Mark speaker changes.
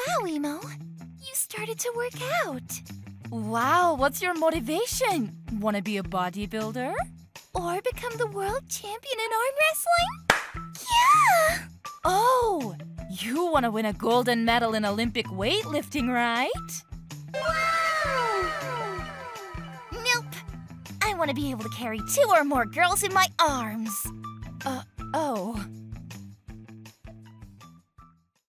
Speaker 1: Wow, Emo. You started to work out.
Speaker 2: Wow, what's your motivation? Want to be a bodybuilder?
Speaker 1: Or become the world champion in arm wrestling? Yeah!
Speaker 2: Oh, you want to win a golden medal in Olympic weightlifting, right?
Speaker 1: Wow! Nope. I want to be able to carry 2 or more girls in my arms.
Speaker 2: Oh.